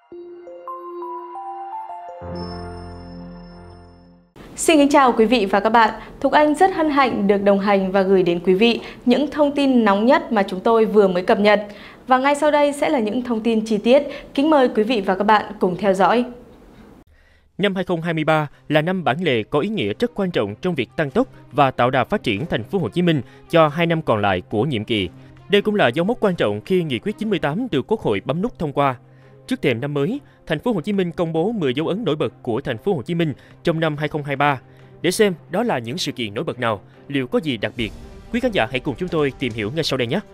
Xin kính chào quý vị và các bạn. Thục Anh rất hân hạnh được đồng hành và gửi đến quý vị những thông tin nóng nhất mà chúng tôi vừa mới cập nhật. Và ngay sau đây sẽ là những thông tin chi tiết. Kính mời quý vị và các bạn cùng theo dõi. Năm 2023 là năm bản lề có ý nghĩa rất quan trọng trong việc tăng tốc và tạo đà phát triển thành phố Hồ Chí Minh cho 2 năm còn lại của nhiệm kỳ. Đây cũng là dấu mốc quan trọng khi Nghị quyết 98 được Quốc hội bấm nút thông qua. Trước thềm năm mới, thành phố Hồ Chí Minh công bố 10 dấu ấn nổi bật của thành phố Hồ Chí Minh trong năm 2023. Để xem đó là những sự kiện nổi bật nào, liệu có gì đặc biệt, quý khán giả hãy cùng chúng tôi tìm hiểu ngay sau đây nhé.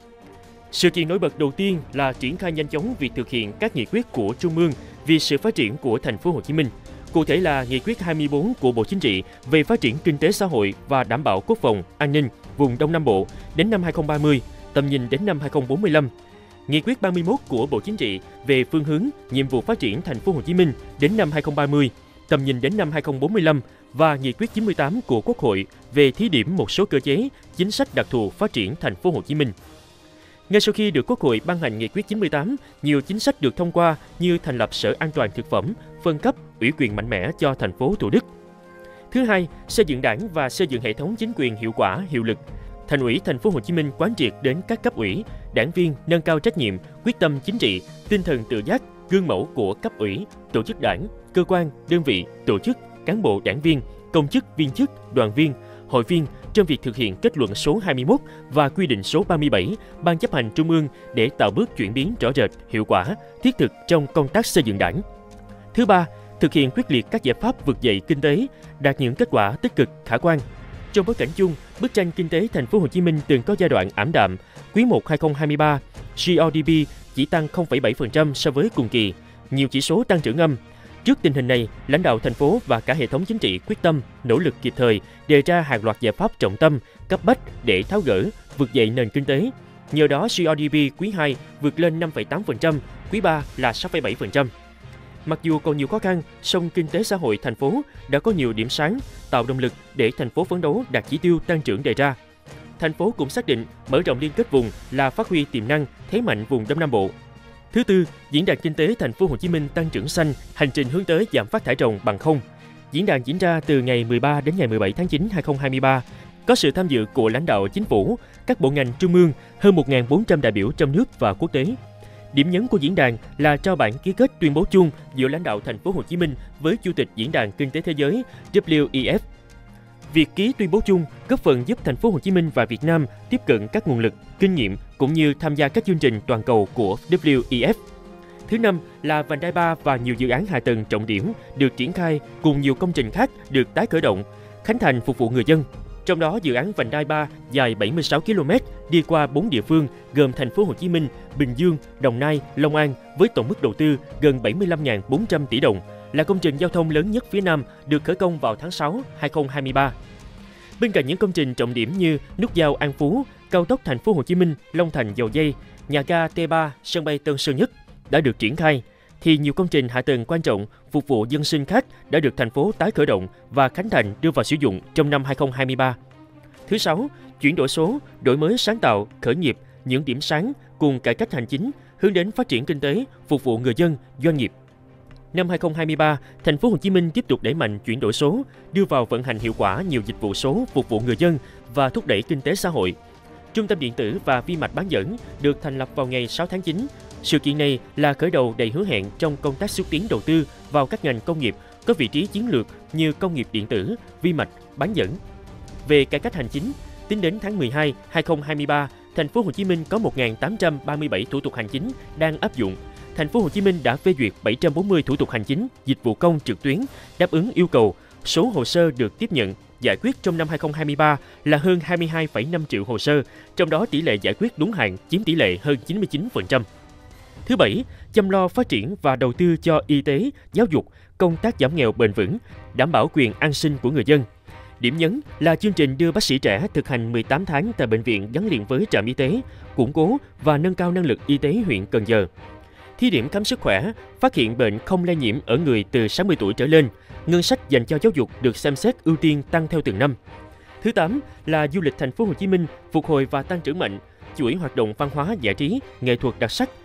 Sự kiện nổi bật đầu tiên là triển khai nhanh chóng việc thực hiện các nghị quyết của Trung ương vì sự phát triển của thành phố Hồ Chí Minh. Cụ thể là Nghị quyết 24 của Bộ Chính trị về phát triển kinh tế xã hội và đảm bảo quốc phòng, an ninh vùng Đông Nam Bộ đến năm 2030, tầm nhìn đến năm 2045. Nghị quyết 31 của Bộ Chính trị về phương hướng, nhiệm vụ phát triển thành phố Hồ Chí Minh đến năm 2030, tầm nhìn đến năm 2045 và Nghị quyết 98 của Quốc hội về thí điểm một số cơ chế, chính sách đặc thù phát triển thành phố Hồ Chí Minh. Ngay sau khi được Quốc hội ban hành Nghị quyết 98, nhiều chính sách được thông qua như thành lập Sở An toàn thực phẩm, phân cấp, ủy quyền mạnh mẽ cho thành phố Thủ Đức. Thứ hai, xây dựng Đảng và xây dựng hệ thống chính quyền hiệu quả, hiệu lực. Thành ủy thành phố Hồ Chí Minh quán triệt đến các cấp ủy, đảng viên nâng cao trách nhiệm, quyết tâm chính trị, tinh thần tự giác, gương mẫu của cấp ủy, tổ chức đảng, cơ quan, đơn vị, tổ chức, cán bộ đảng viên, công chức, viên chức, đoàn viên, hội viên trong việc thực hiện kết luận số 21 và quy định số 37 Ban chấp hành Trung ương để tạo bước chuyển biến rõ rệt, hiệu quả, thiết thực trong công tác xây dựng Đảng. Thứ ba, thực hiện quyết liệt các giải pháp vực dậy kinh tế, đạt những kết quả tích cực, khả quan. Trong bối cảnh chung, bức tranh kinh tế thành phố Hồ Chí Minh từng có giai đoạn ảm đạm. Quý 1 2023, GRDP chỉ tăng 0,7% so với cùng kỳ, nhiều chỉ số tăng trưởng âm. Trước tình hình này, lãnh đạo thành phố và cả hệ thống chính trị quyết tâm, nỗ lực kịp thời, đề ra hàng loạt giải pháp trọng tâm, cấp bách để tháo gỡ, vực dậy nền kinh tế. Nhờ đó, GRDP quý 2 vượt lên 5,8%, quý 3 là 6,7%. Mặc dù còn nhiều khó khăn, song kinh tế xã hội thành phố đã có nhiều điểm sáng, tạo động lực để thành phố phấn đấu đạt chỉ tiêu tăng trưởng đề ra. Thành phố cũng xác định mở rộng liên kết vùng là phát huy tiềm năng, thế mạnh vùng Đông Nam Bộ. Thứ tư, diễn đàn kinh tế thành phố Hồ Chí Minh tăng trưởng xanh, hành trình hướng tới giảm phát thải ròng bằng không. Diễn đàn diễn ra từ ngày 13 đến ngày 17 tháng 9 2023, có sự tham dự của lãnh đạo chính phủ, các bộ ngành trung ương, hơn 1.400 đại biểu trong nước và quốc tế. Điểm nhấn của diễn đàn là trao bản ký kết tuyên bố chung giữa lãnh đạo thành phố Hồ Chí Minh với Chủ tịch Diễn đàn Kinh tế Thế giới WEF. Việc ký tuyên bố chung góp phần giúp thành phố Hồ Chí Minh và Việt Nam tiếp cận các nguồn lực, kinh nghiệm cũng như tham gia các chương trình toàn cầu của WEF. Thứ năm là vành đai 3 và nhiều dự án hạ tầng trọng điểm được triển khai cùng nhiều công trình khác được tái khởi động, khánh thành phục vụ người dân. Trong đó, dự án vành đai 3 dài 76 km đi qua 4 địa phương gồm thành phố Hồ Chí Minh, Bình Dương, Đồng Nai, Long An với tổng mức đầu tư gần 75.400 tỷ đồng, là công trình giao thông lớn nhất phía Nam được khởi công vào tháng 6 2023. Bên cạnh những công trình trọng điểm như nút giao An Phú, cao tốc thành phố Hồ Chí Minh, Long Thành Dầu Giây, nhà ga T3, sân bay Tân Sơn Nhất đã được triển khai, thì nhiều công trình hạ tầng quan trọng phục vụ dân sinh khác đã được thành phố tái khởi động và khánh thành đưa vào sử dụng trong năm 2023. Thứ sáu, chuyển đổi số, đổi mới sáng tạo, khởi nghiệp, những điểm sáng cùng cải cách hành chính hướng đến phát triển kinh tế, phục vụ người dân, doanh nghiệp. Năm 2023, thành phố Hồ Chí Minh tiếp tục đẩy mạnh chuyển đổi số, đưa vào vận hành hiệu quả nhiều dịch vụ số phục vụ người dân và thúc đẩy kinh tế xã hội. Trung tâm điện tử và vi mạch bán dẫn được thành lập vào ngày 6 tháng 9. Sự kiện này là khởi đầu đầy hứa hẹn trong công tác xúc tiến đầu tư vào các ngành công nghiệp có vị trí chiến lược như công nghiệp điện tử, vi mạch, bán dẫn. Về cải cách hành chính, tính đến tháng 12, 2023, thành phố Hồ Chí Minh có 1.837 thủ tục hành chính đang áp dụng. Thành phố Hồ Chí Minh đã phê duyệt 740 thủ tục hành chính, dịch vụ công trực tuyến đáp ứng yêu cầu. Số hồ sơ được tiếp nhận, giải quyết trong năm 2023 là hơn 22,5 triệu hồ sơ, trong đó tỷ lệ giải quyết đúng hạn chiếm tỷ lệ hơn 99%. Thứ bảy, chăm lo phát triển và đầu tư cho y tế, giáo dục, công tác giảm nghèo bền vững, đảm bảo quyền an sinh của người dân. Điểm nhấn là chương trình đưa bác sĩ trẻ thực hành 18 tháng tại bệnh viện gắn liền với trạm y tế, củng cố và nâng cao năng lực y tế huyện Cần Giờ. Thí điểm khám sức khỏe, phát hiện bệnh không lây nhiễm ở người từ 60 tuổi trở lên, ngân sách dành cho giáo dục được xem xét ưu tiên tăng theo từng năm. Thứ 8 là du lịch thành phố Hồ Chí Minh phục hồi và tăng trưởng mạnh, chuỗi hoạt động văn hóa giải trí, nghệ thuật đặc sắc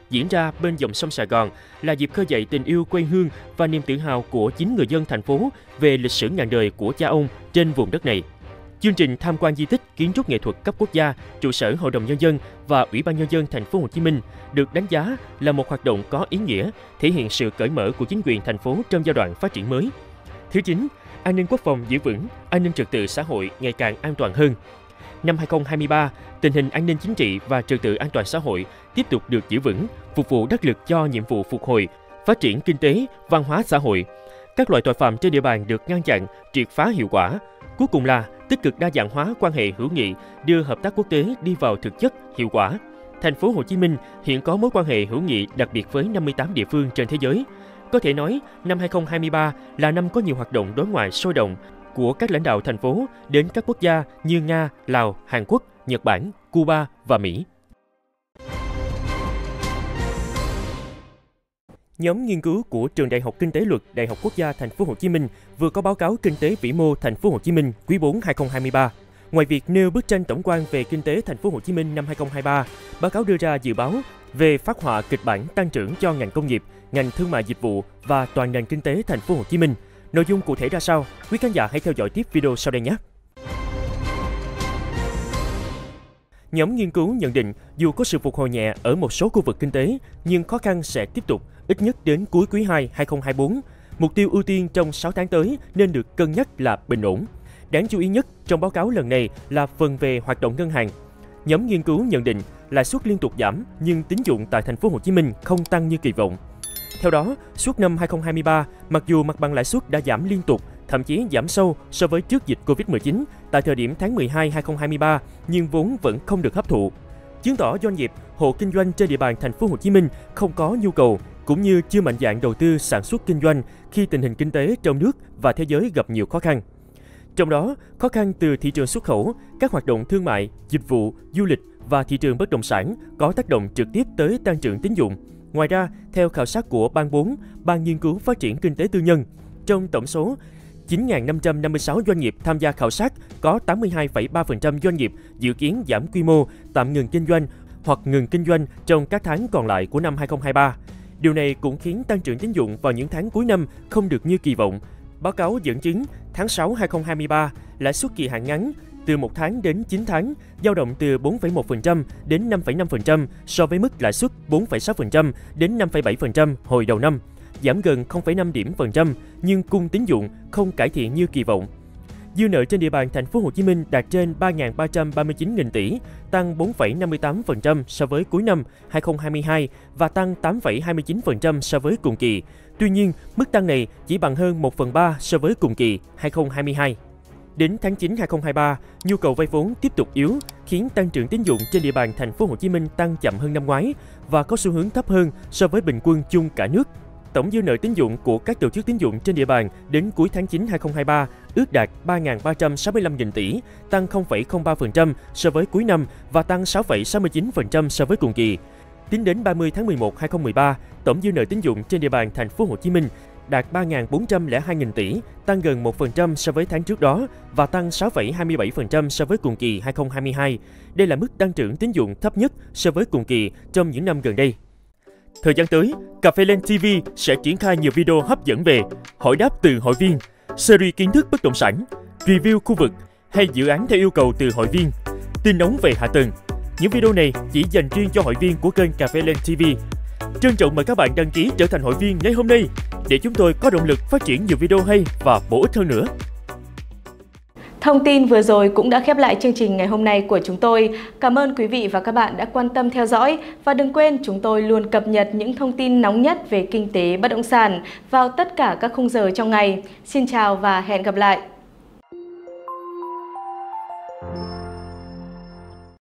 diễn ra bên dòng sông Sài Gòn là dịp khơi dậy tình yêu quê hương và niềm tự hào của chính người dân thành phố về lịch sử ngàn đời của cha ông trên vùng đất này. Chương trình tham quan di tích kiến trúc nghệ thuật cấp quốc gia, trụ sở Hội đồng Nhân dân và Ủy ban Nhân dân thành phố Hồ Chí Minh được đánh giá là một hoạt động có ý nghĩa, thể hiện sự cởi mở của chính quyền thành phố trong giai đoạn phát triển mới. Thứ 9, an ninh quốc phòng giữ vững, an ninh trật tự xã hội ngày càng an toàn hơn. Năm 2023, tình hình an ninh chính trị và trật tự an toàn xã hội tiếp tục được giữ vững, phục vụ đắc lực cho nhiệm vụ phục hồi, phát triển kinh tế, văn hóa xã hội. Các loại tội phạm trên địa bàn được ngăn chặn, triệt phá hiệu quả. Cuối cùng là tích cực đa dạng hóa quan hệ hữu nghị, đưa hợp tác quốc tế đi vào thực chất, hiệu quả. Thành phố Hồ Chí Minh hiện có mối quan hệ hữu nghị đặc biệt với 58 địa phương trên thế giới. Có thể nói, năm 2023 là năm có nhiều hoạt động đối ngoại sôi động của các lãnh đạo thành phố đến các quốc gia như Nga, Lào, Hàn Quốc, Nhật Bản, Cuba và Mỹ. Nhóm nghiên cứu của Trường Đại học Kinh tế Luật Đại học Quốc gia Thành phố Hồ Chí Minh vừa có báo cáo kinh tế vĩ mô Thành phố Hồ Chí Minh quý 4 2023. Ngoài việc nêu bức tranh tổng quan về kinh tế Thành phố Hồ Chí Minh năm 2023, báo cáo đưa ra dự báo về phác họa kịch bản tăng trưởng cho ngành công nghiệp, ngành thương mại dịch vụ và toàn nền kinh tế Thành phố Hồ Chí Minh. Nội dung cụ thể ra sao? Quý khán giả hãy theo dõi tiếp video sau đây nhé. Nhóm nghiên cứu nhận định dù có sự phục hồi nhẹ ở một số khu vực kinh tế, nhưng khó khăn sẽ tiếp tục, ít nhất đến cuối quý 2 2024. Mục tiêu ưu tiên trong 6 tháng tới nên được cân nhắc là bình ổn. Đáng chú ý nhất trong báo cáo lần này là phần về hoạt động ngân hàng. Nhóm nghiên cứu nhận định lãi suất liên tục giảm nhưng tín dụng tại Thành phố Hồ Chí Minh không tăng như kỳ vọng. Theo đó, suốt năm 2023, mặc dù mặt bằng lãi suất đã giảm liên tục, thậm chí giảm sâu so với trước dịch Covid-19 tại thời điểm tháng 12 2023, nhưng vốn vẫn không được hấp thụ, chứng tỏ doanh nghiệp, hộ kinh doanh trên địa bàn Thành phố Hồ Chí Minh không có nhu cầu cũng như chưa mạnh dạn đầu tư sản xuất kinh doanh khi tình hình kinh tế trong nước và thế giới gặp nhiều khó khăn. Trong đó, khó khăn từ thị trường xuất khẩu, các hoạt động thương mại, dịch vụ, du lịch và thị trường bất động sản có tác động trực tiếp tới tăng trưởng tín dụng. Ngoài ra, theo khảo sát của Ban 4, Ban Nghiên cứu Phát triển Kinh tế Tư nhân, trong tổng số 9.556 doanh nghiệp tham gia khảo sát, có 82,3% doanh nghiệp dự kiến giảm quy mô, tạm ngừng kinh doanh hoặc ngừng kinh doanh trong các tháng còn lại của năm 2023. Điều này cũng khiến tăng trưởng tín dụng vào những tháng cuối năm không được như kỳ vọng. Báo cáo dẫn chứng tháng 6 2023, lãi suất kỳ hạn ngắn từ 1 tháng đến 9 tháng dao động từ 4,1% đến 5,5% so với mức lãi suất 4,6% đến 5,7% hồi đầu năm, giảm gần 0,5 điểm phần trăm, nhưng cung tín dụng không cải thiện như kỳ vọng. Dư nợ trên địa bàn Thành phố Hồ Chí Minh đạt trên 3.339.000 tỷ, tăng 4,58% so với cuối năm 2022 và tăng 8,29% so với cùng kỳ. Tuy nhiên, mức tăng này chỉ bằng hơn 1/3 so với cùng kỳ 2022. Đến tháng 9 2023, nhu cầu vay vốn tiếp tục yếu, khiến tăng trưởng tín dụng trên địa bàn Thành phố Hồ Chí Minh tăng chậm hơn năm ngoái và có xu hướng thấp hơn so với bình quân chung cả nước. Tổng dư nợ tín dụng của các tổ chức tín dụng trên địa bàn đến cuối tháng 9 2023 ước đạt 3.365.000 tỷ, tăng 0,03% so với cuối năm và tăng 6,69% so với cùng kỳ. Tính đến 30 tháng 11 2013, tổng dư nợ tín dụng trên địa bàn Thành phố Hồ Chí Minh đạt 3.402.000 tỷ, tăng gần 1% so với tháng trước đó và tăng 6,27% so với cùng kỳ 2022. Đây là mức tăng trưởng tín dụng thấp nhất so với cùng kỳ trong những năm gần đây. Thời gian tới, Cà phê Lên TV sẽ triển khai nhiều video hấp dẫn về hỏi đáp từ hội viên, series kiến thức bất động sản, review khu vực hay dự án theo yêu cầu từ hội viên, tin nóng về hạ tầng. Những video này chỉ dành riêng cho hội viên của kênh Cà phê Lên TV. Trân trọng mời các bạn đăng ký trở thành hội viên ngay hôm nay để chúng tôi có động lực phát triển nhiều video hay và bổ ích hơn nữa. Thông tin vừa rồi cũng đã khép lại chương trình ngày hôm nay của chúng tôi. Cảm ơn quý vị và các bạn đã quan tâm theo dõi và đừng quên chúng tôi luôn cập nhật những thông tin nóng nhất về kinh tế bất động sản vào tất cả các khung giờ trong ngày. Xin chào và hẹn gặp lại!